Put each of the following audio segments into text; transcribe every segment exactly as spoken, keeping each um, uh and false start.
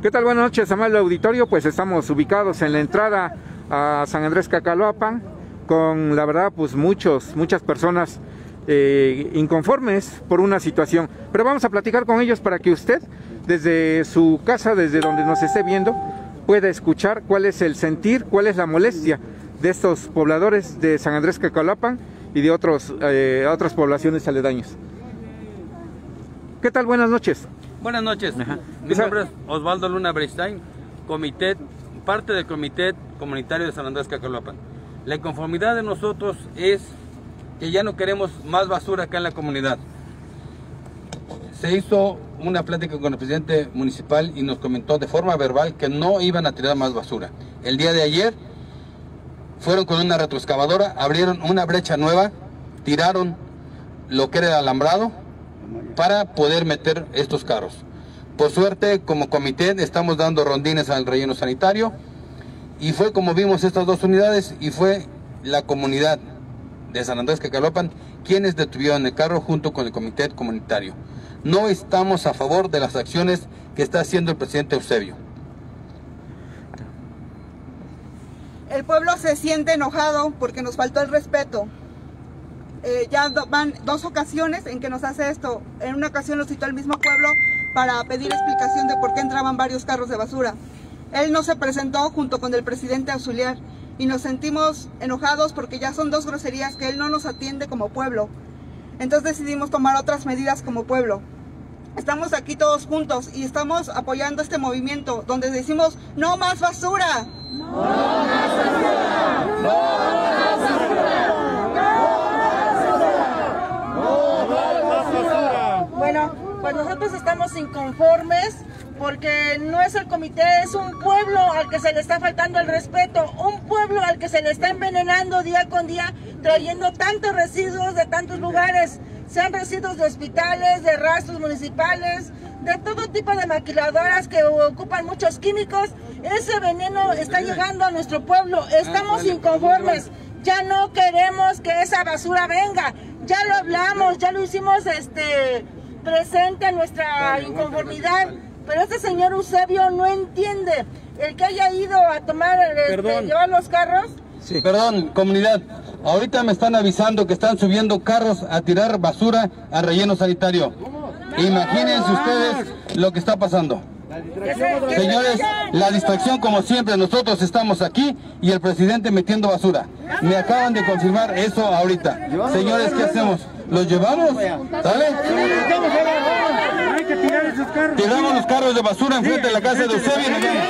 ¿Qué tal? Buenas noches, amable auditorio. Pues estamos ubicados en la entrada a San Andrés Cacaloapan con, la verdad, pues muchos, muchas personas eh, inconformes por una situación. Pero vamos a platicar con ellos para que usted, desde su casa, desde donde nos esté viendo, pueda escuchar cuál es el sentir, cuál es la molestia de estos pobladores de San Andrés Cacaloapan y de otros, eh, otras poblaciones aledañas. ¿Qué tal? Buenas noches. Buenas noches. Ajá. Mi nombre es Osvaldo Luna Bristain, comité, parte del Comité Comunitario de San Andrés Cacaloapan. La inconformidad de nosotros es que ya no queremos más basura acá en la comunidad. Se hizo una plática con el presidente municipal y nos comentó de forma verbal que no iban a tirar más basura. El día de ayer fueron con una retroexcavadora, abrieron una brecha nueva, tiraron lo que era el alambrado para poder meter estos carros. Por suerte, como comité, estamos dando rondines al relleno sanitario y fue como vimos estas dos unidades y fue la comunidad de San Andrés Cacaloapan quienes detuvieron el carro junto con el comité comunitario. No estamos a favor de las acciones que está haciendo el presidente Eusebio. El pueblo se siente enojado porque nos faltó el respeto. Eh, ya do, van dos ocasiones en que nos hace esto. En una ocasión lo citó el mismo pueblo para pedir explicación de por qué entraban varios carros de basura. Él no se presentó junto con el presidente auxiliar y nos sentimos enojados porque ya son dos groserías que él no nos atiende como pueblo. Entonces decidimos tomar otras medidas como pueblo. Estamos aquí todos juntos y estamos apoyando este movimiento donde decimos no más basura. No más basura. No más basura. Bueno, pues nosotros estamos inconformes porque no es el comité, es un pueblo al que se le está faltando el respeto, un pueblo al que se le está envenenando día con día, trayendo tantos residuos de tantos lugares, sean residuos de hospitales, de rastros municipales, de todo tipo de maquiladoras que ocupan muchos químicos. Ese veneno está llegando a nuestro pueblo, estamos inconformes, ya no queremos que esa basura venga, ya lo hablamos, ya lo hicimos este... presente nuestra inconformidad, pero este señor Eusebio no entiende. El que haya ido a tomar, este, llevar los carros. Sí. Perdón, comunidad, ahorita me están avisando que están subiendo carros a tirar basura al relleno sanitario. Imagínense ustedes lo que está pasando. Señores, la distracción como siempre, nosotros estamos aquí y el presidente metiendo basura. Me acaban de confirmar eso ahorita. Señores, ¿qué hacemos? ¿Los llevamos? ¿Sale? Hay que tirar esos carros. Tiramos los carros de basura enfrente de la casa de Eusebio y nos vamos.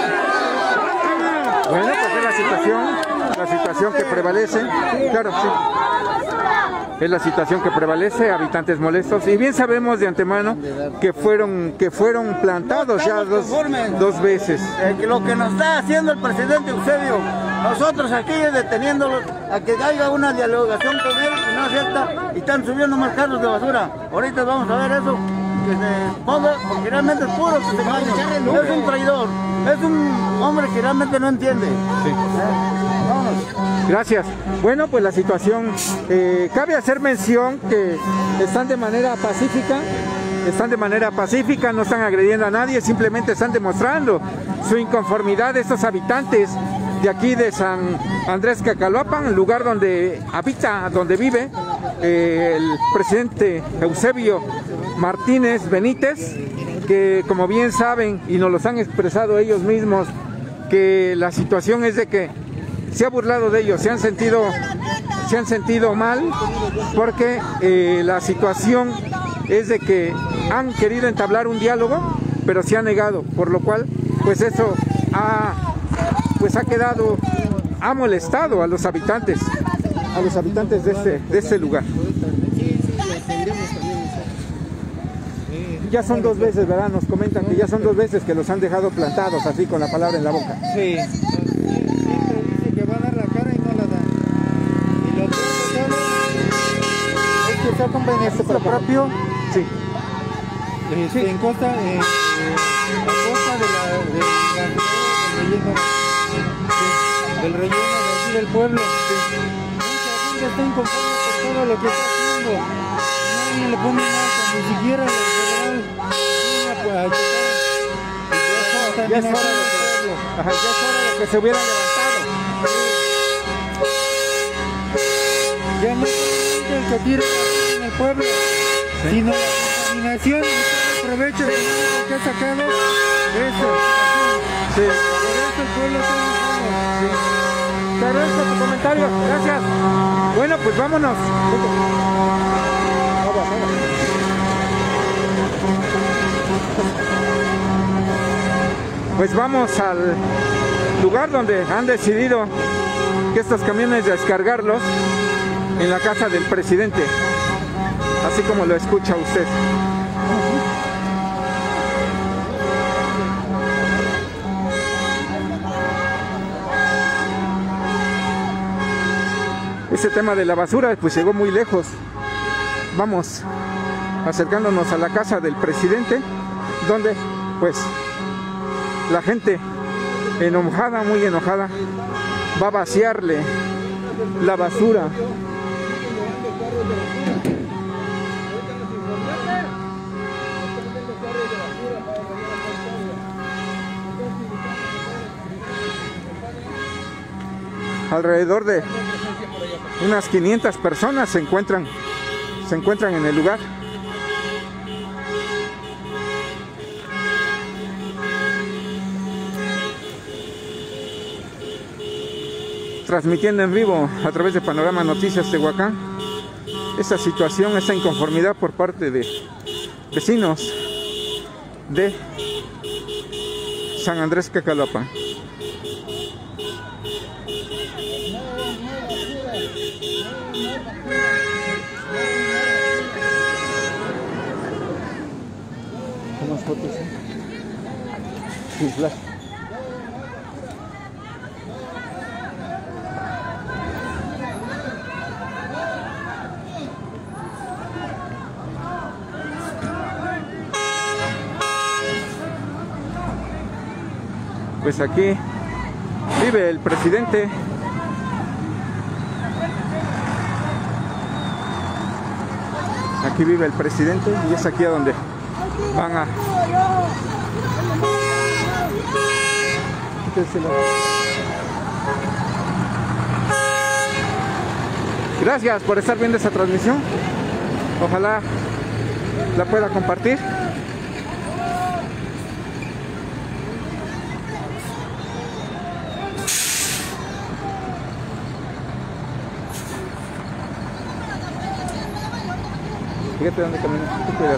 Bueno, pues es la situación, la situación que prevalece. Claro, sí. Es la situación que prevalece, habitantes molestos, y bien sabemos de antemano que fueron que fueron plantados ya dos, dos veces. Eh, lo que nos está haciendo el presidente Eusebio, nosotros aquí deteniéndolo a que haya una dialogación con él y no acepta y están subiendo más carros de basura. Ahorita vamos a ver eso, que se ponga, porque realmente es puro que se engaña. Es un traidor, es un hombre que realmente no entiende. Sí. Eh, vámonos. Gracias. Bueno, pues la situación, eh, cabe hacer mención que están de manera pacífica, están de manera pacífica, no están agrediendo a nadie, simplemente están demostrando su inconformidad de estos habitantes de aquí de San Andrés Cacaloapan, el lugar donde habita, donde vive eh, el presidente Eusebio Martínez Benítez, que como bien saben y nos los han expresado ellos mismos, que la situación es de que se ha burlado de ellos, se han sentido, se han sentido mal porque eh, la situación es de que han querido entablar un diálogo, pero se ha negado, por lo cual, pues eso ha, pues ha quedado, ha molestado a los habitantes, a los habitantes de este, de este lugar. Ya son dos veces, ¿verdad? Nos comentan que ya son dos veces que los han dejado plantados así con la palabra en la boca. Sí. Con beneficio propio, sí. Este, sí. En costa, eh, a costa de la, de la, del relleno, sí. del relleno de aquí del pueblo. Sí. Mucha gente está inconforme por todo lo que está haciendo. Nadie le pone nada, ni siquiera el federal viene a checar. contaminación del pueblo. Ajá, ya es hora de que se hubieran levantado. Ya no solamente el que tire en el pueblo, sí, sino la contaminación y todo el provecho de lo que ha sacado eso. Sí. Por eso el pueblo está enojado. Sí. Te agradezco tu comentario, gracias. Bueno, pues vámonos. Vamos, vamos. Pues vamos al lugar donde han decidido que estos camiones descargarlos en la casa del presidente, así como lo escucha usted. Ese tema de la basura pues llegó muy lejos. Vamos acercándonos a la casa del presidente, donde pues la gente enojada, muy enojada, va a vaciarle la basura. Alrededor de unas quinientas personas se encuentran, se encuentran en el lugar. Transmitiendo en vivo a través de Panorama Noticias Tehuacán esta situación, esta inconformidad por parte de vecinos de San Andrés Cacaloapan. ¿Tomas fotos? ¿Eh? Sí, flash. Pues aquí vive el presidente. Aquí vive el presidente y es aquí a donde van a... Gracias por estar viendo esta transmisión. Ojalá la pueda compartir. Fíjate dónde caminas, tú cuidado.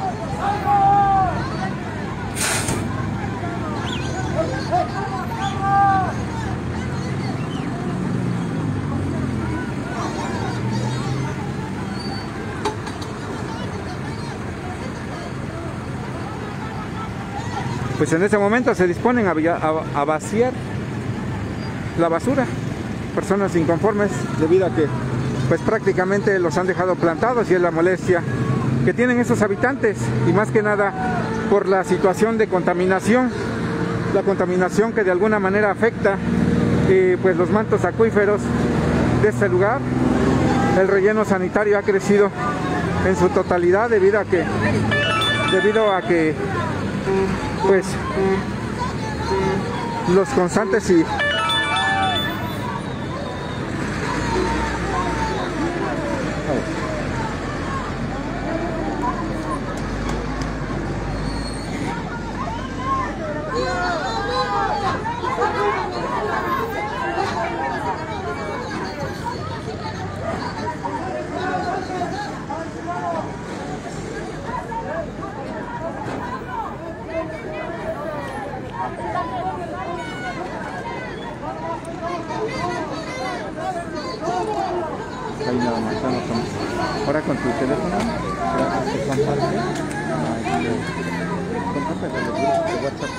Pues en ese momento se disponen a, a, a vaciar la basura. Personas inconformes debido a que pues prácticamente los han dejado plantados y es la molestia que tienen esos habitantes y más que nada por la situación de contaminación, la contaminación que de alguna manera afecta eh, pues los mantos acuíferos de este lugar. El relleno sanitario ha crecido en su totalidad debido a que debido a que pues los constantes y ahí nada más, ahora con tu teléfono, se comparte, comparte los grupos de WhatsApp.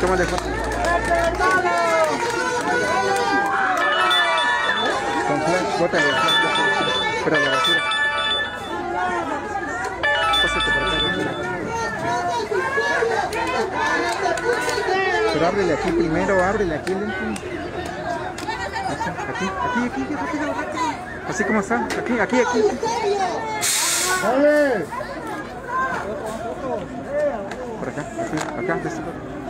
tómale foto. Con flash, bótale el flash. Espera la basura. Pásate por acá, basura. Pero ábrele aquí primero, ábrele aquí, lento. Aquí, aquí, aquí, aquí, rápido, rápido. Así como está, aquí, aquí, aquí. ¡Dale! Por acá, así, acá, de este lado.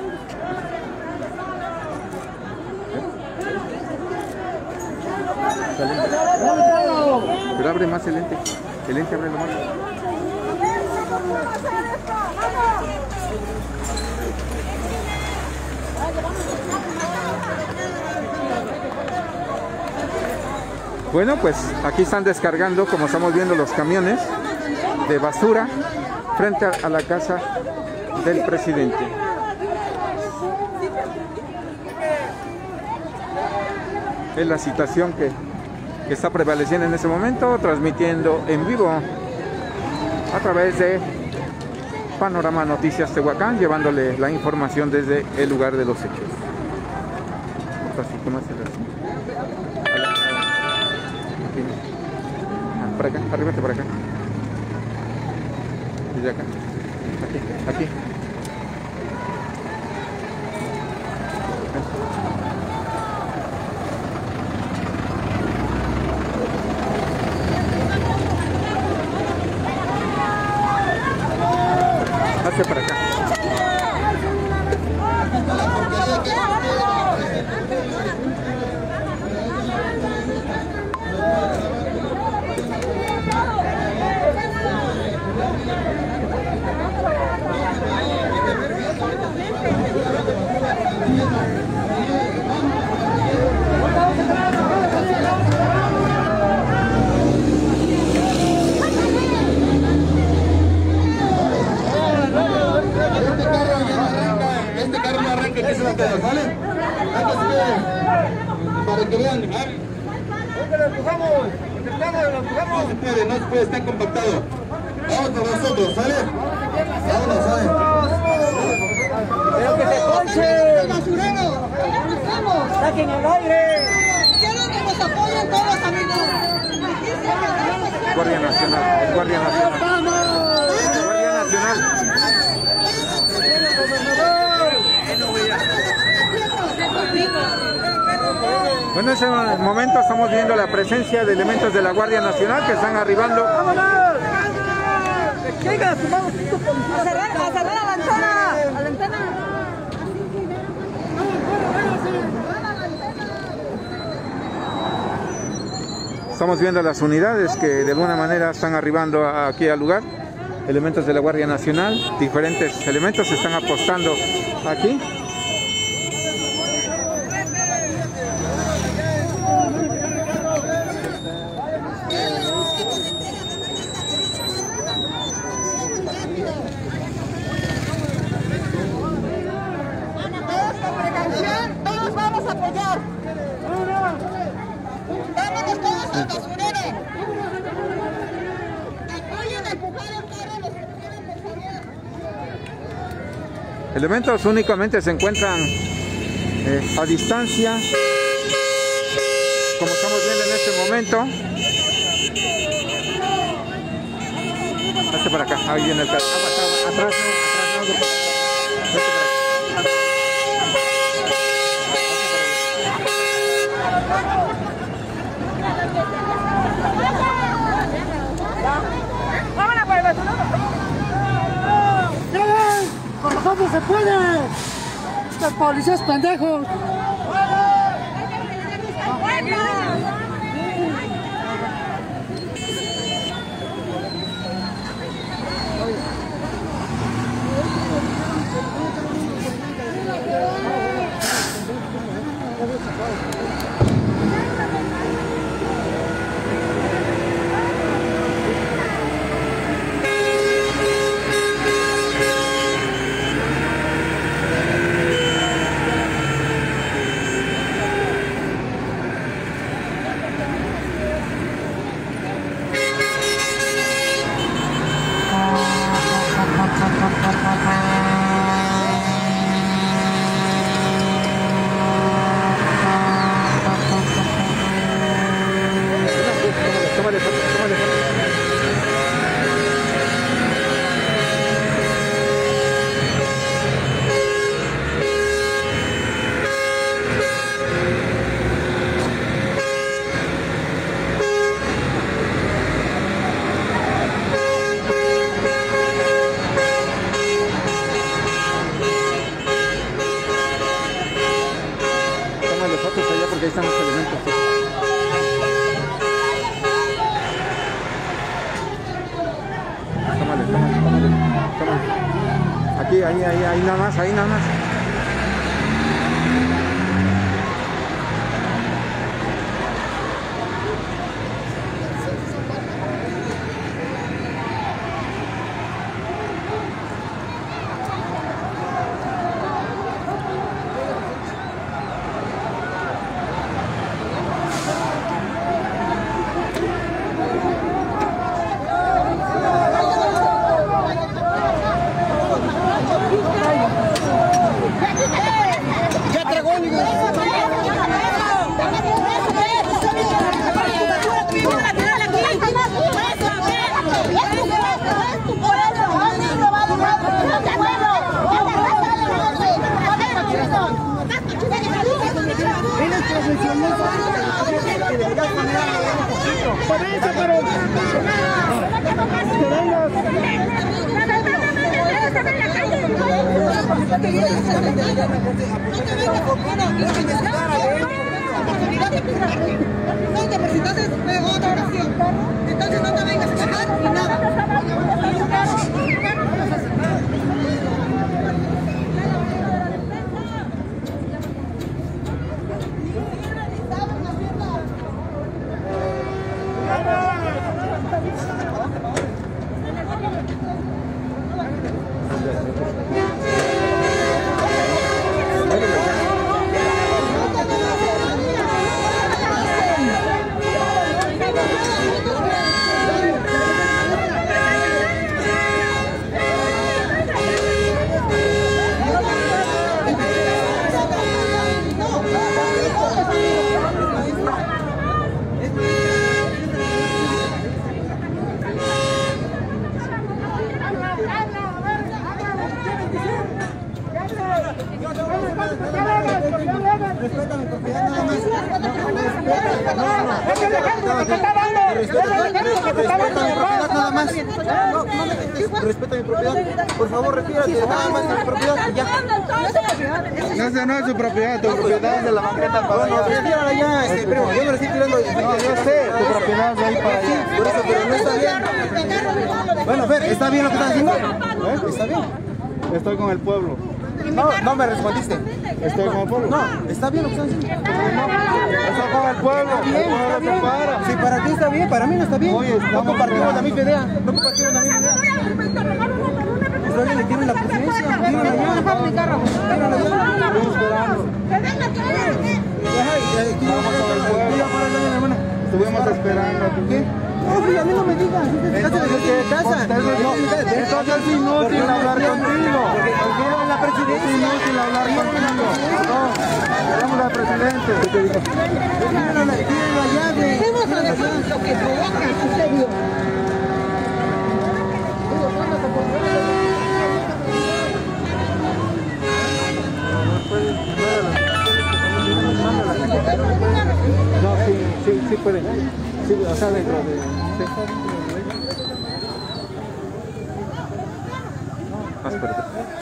Pero abre más el lente. El lente abre lo más. Bueno, pues aquí están descargando, como estamos viendo, los camiones de basura frente a la casa del presidente. Es la situación que, que está prevaleciendo en ese momento, transmitiendo en vivo a través de Panorama Noticias Tehuacán, llevándole la información desde el lugar de los hechos. Así como se ve. Por acá, arríbate por acá. Desde acá. Aquí, aquí. Hacia para acá. ¿Vale? Para que vean, ¿vale? ¡Que lo empujamos! ¡Lo empujamos! No se puede, no se puede, está compactado. Vamos con nosotros, ¿sale? Vámonos, ¿sale? ¡Pero que se conche! ¡Basurero! ¡Vamos! ¡Saquen el aire! ¡Quiero que nos apoyen todos, amigos! Guardia Nacional, Guardia Nacional. Guardia Nacional. Bueno, en ese momento estamos viendo la presencia de elementos de la Guardia Nacional que están arribando. ¡Vámonos! ¡Llega! ¡Sumamos cinco policías! ¡A cerrar, a cerrar la ventana! ¡A la ventana! Estamos viendo las unidades que de alguna manera están arribando aquí al lugar. Elementos de la Guardia Nacional, diferentes elementos se están apostando aquí. Todos vamos a apoyar. Vámonos todos al basurero. Apoyen a empujar el carro a los basureros, por favor. Elementos únicamente se encuentran eh, a distancia, como estamos viendo en este momento. Hazte para acá, ahí viene el carro. Atrás, no, atrás, no, vete para acá. ¡Vámonos por el basurero! ¡Con nosotros se puede! ¡Estos policías pendejos! tómale, tómale, tómale. Aquí, ahí, ahí, ahí nada más, ahí nada más. Entonces, otra oración. Entonces no te vengas a quejar ni nada. Respeta mi propiedad nada más. Respeta mi propiedad. Por favor, retírate nada más de mi propiedad. Ya. Esa no es su propiedad, tu propiedad es de la banqueta para allá. Bueno, retírala ya, este primo. Yo me lo estoy tirando. No, yo sé, tu propiedad es de ahí para allá. Por eso, pero no está bien. Bueno, Fer, ¿está bien lo que estás haciendo? ¿Eh? ¿Está bien? Estoy con el pueblo. No, no me respondiste. Estoy con el pueblo. No, está bien lo que estás haciendo. Estoy con el pueblo. El pueblo te para. Si para ti está bien, para mí no está bien. Oye, no compartimos la misma idea. No compartimos la misma idea. Pues alguien le tiene la paciencia. Tírala ya. Tírala ya. Estoy esperando. Estuvimos esperando. ¿Qué? No, pues a mí no me digas. Estás de casa. Entonces es inútil hablar contigo. Porque la presidencia. Es inútil hablar contigo. No, queremos al presidente. ¿Qué te digo? Tírala, tírala ya, güey. Tírala ya. Lo que provoca, en serio. No, sí, sí, sí puede. Sí, o sea, dentro de... Sí. Más fuerte.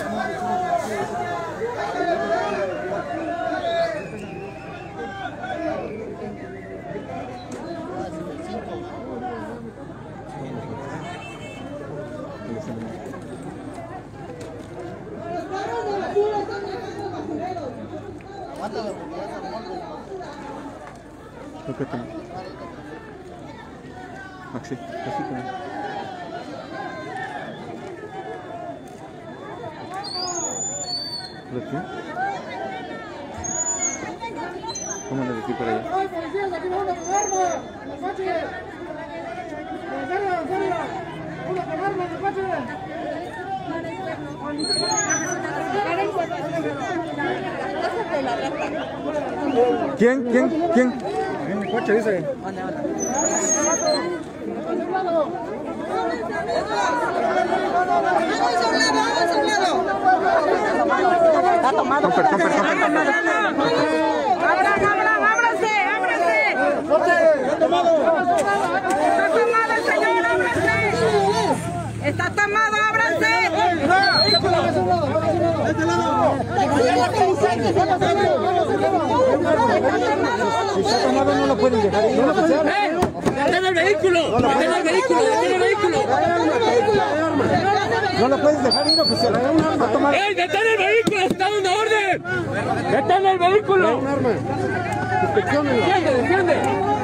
Lo que tengo. Maxi, así como. ¿Lo que? ¿Cómo le decís por allá? ¡Ay, policías! ¡Aquí me van a con arma! ¡En el coche! ¡En serio, en serio! ¡Una con arma en el coche! ¿Quién? ¿Quién? ¿Quién? En el coche dice. Está tomado. Comper, comper, comper. ¡Abran, abran, ábranse, ábranse! ¡Está tomado! ¡Está tomado el señor, ábranse! ¡Está tomado, ábranse! Si está tomado no lo pueden dejar. No lo pueden dejar. ¡Detén el vehículo! ¡Detén el vehículo! ¡Detén el vehículo! No la puedes dejar ir, oficial. ¡Ey, detén el vehículo! ¡Está dando una orden! ¡Detén el vehículo! Un arma. Inspecciónenlo. ¡Defiende, defiende!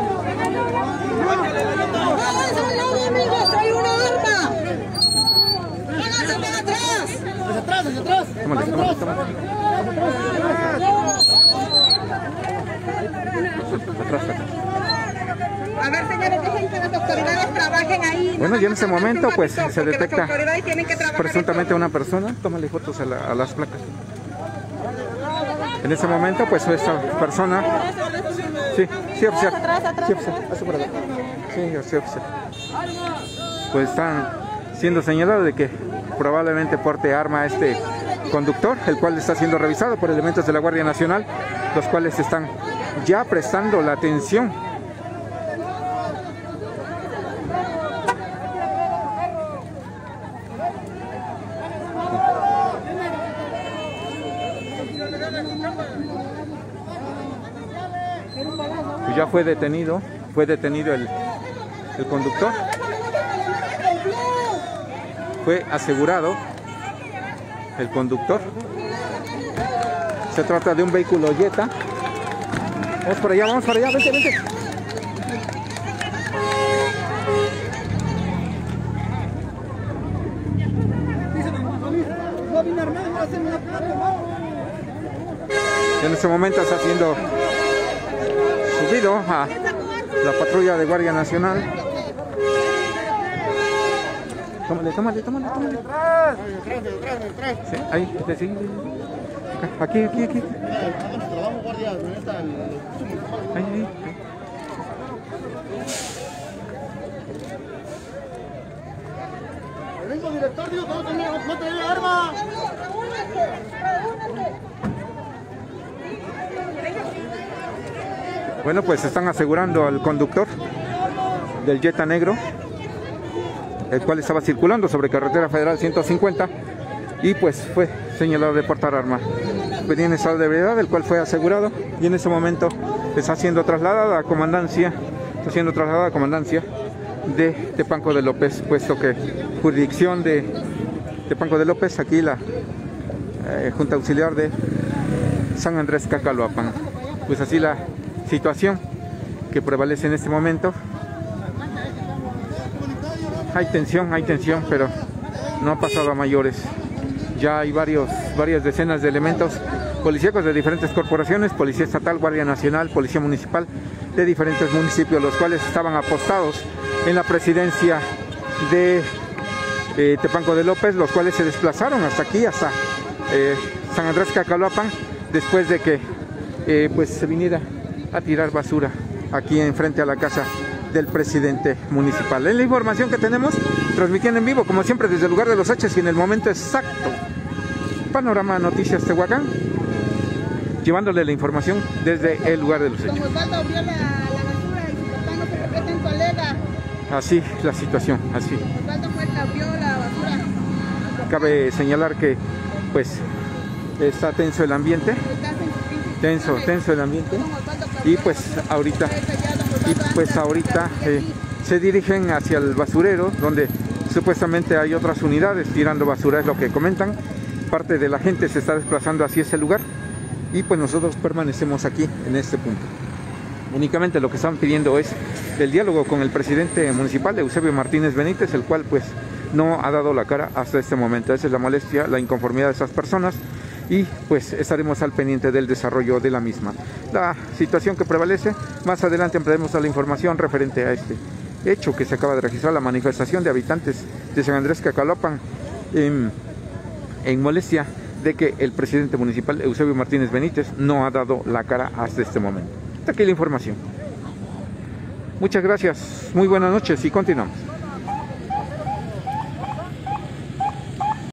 ¡Háganse a un lado, amigos! ¡Hay una arma! ¡Háganse para atrás! Hacia atrás, hacia atrás. Tómale, tómale, tómale. Atrás, atrás. A ver, señores, dejen que las autoridades trabajen ahí. Bueno, ya en ese momento pues se detecta presuntamente presuntamente una persona. Tómale fotos a, la, a las placas. En ese momento pues esta persona... Sí, sí, oficial. Sí, oficial. Hace por acá. Sí, sí, oficial. Pues están siendo señalados de que probablemente porte arma a este conductor, el cual está siendo revisado por elementos de la Guardia Nacional, los cuales están ya prestando la atención. Pues ya fue detenido, fue detenido el, el conductor, fue asegurado el conductor. Se trata de un vehículo Jetta. Vamos para allá, vamos para allá, vente, vente. En este momento está siendo subido a la patrulla de Guardia Nacional. Tómale, tómale, tómale, tómale. Sí, ahí, sí. Aquí, aquí, aquí. Ahí, ahí. El mismo director dijo que no tenía, no tenía arma. Bueno, pues están asegurando al conductor del Jetta negro, el cual estaba circulando sobre carretera federal ciento cincuenta y pues fue señalado de portar arma. Venía en estado de ebriedad, el cual fue asegurado y en ese momento está siendo trasladada a comandancia, está siendo trasladada a comandancia de Tepanco de López, puesto que jurisdicción de Tepanco de López, aquí la eh, Junta Auxiliar de San Andrés Cacaloapan. Pues así la situación que prevalece en este momento. Hay tensión, hay tensión, pero no ha pasado a mayores. Ya hay varios, varias decenas de elementos policíacos de diferentes corporaciones, Policía Estatal, Guardia Nacional, Policía Municipal de diferentes municipios, los cuales estaban apostados en la presidencia de eh, Tepanco de López, los cuales se desplazaron hasta aquí, hasta eh, San Andrés Cacaloapan, después de que eh, pues se viniera a tirar basura aquí enfrente a la casa del presidente municipal. Es la información que tenemos, transmitiendo en vivo, como siempre, desde el lugar de los hechos y en el momento exacto. Panorama Noticias Tehuacán, llevándole la información desde el lugar de los hechos. Como Osvaldo vio la, la basura y su papá no se respeta en colega. Así la situación, así. Osvaldo fue la vio la basura. Cabe señalar que pues está tenso el ambiente, tenso, tenso el ambiente, y pues ahorita, y pues ahorita eh, se dirigen hacia el basurero, donde supuestamente hay otras unidades tirando basura, es lo que comentan. Parte de la gente se está desplazando hacia ese lugar y pues nosotros permanecemos aquí en este punto. Únicamente lo que están pidiendo es el diálogo con el presidente municipal, Eusebio Martínez Benítez, el cual pues no ha dado la cara hasta este momento. Esa es la molestia, la inconformidad de esas personas, y pues estaremos al pendiente del desarrollo de la misma. La situación que prevalece, más adelante ampliaremos la información referente a este hecho que se acaba de registrar, la manifestación de habitantes de San Andrés Cacaloapan en, en molestia de que el presidente municipal, Eusebio Martínez Benítez, no ha dado la cara hasta este momento. Hasta aquí la información. Muchas gracias, muy buenas noches y continuamos.